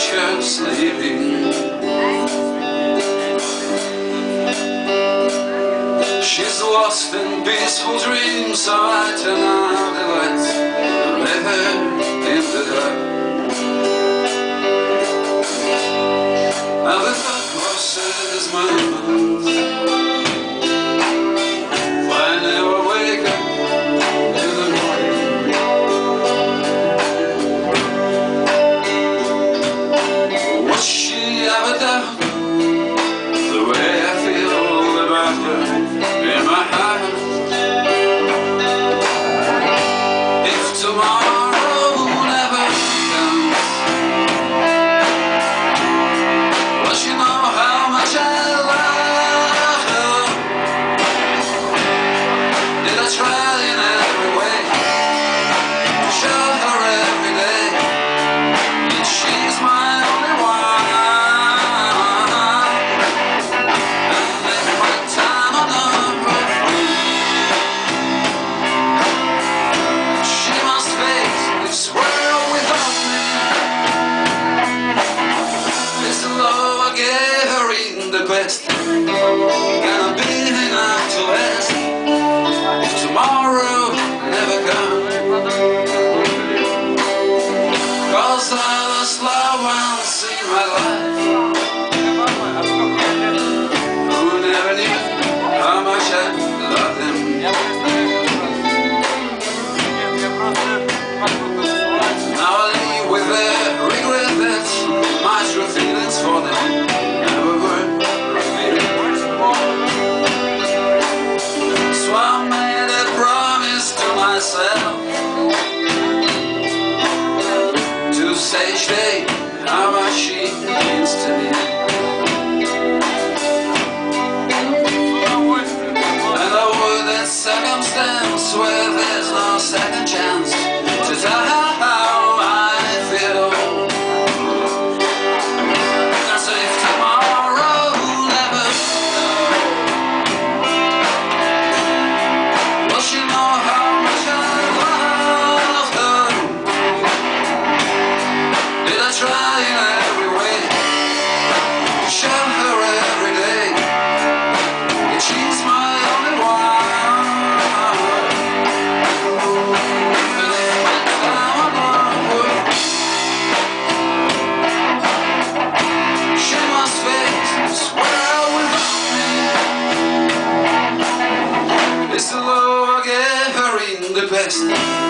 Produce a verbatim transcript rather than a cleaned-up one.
catch her sleeping. She's lost in peaceful dreams, so I turn out the lights and let her in the dark. And the dark crosses my mind. Finally I wake up in the morning. Was she ever done the way I feel about her in my heart? If tomorrow never comes, will she know how much I love her? Did I try in every way to show her every day that she's my only one? Best gonna be enough to last if tomorrow never comes. Cause I lost loved ones in my life who never knew how much I loved them. Now I live with the regret that my true feelings for them never were. So I made a promise to myself to say each day how much she means to me. And I would that circumstance where there's no second chance to tell her how I feel. And so if tomorrow never comes, will she know how much I love her? Did I try in every way to show her every day that she's my only one? And if my time alone, she must face this world without me. It's the love I gave her in the past.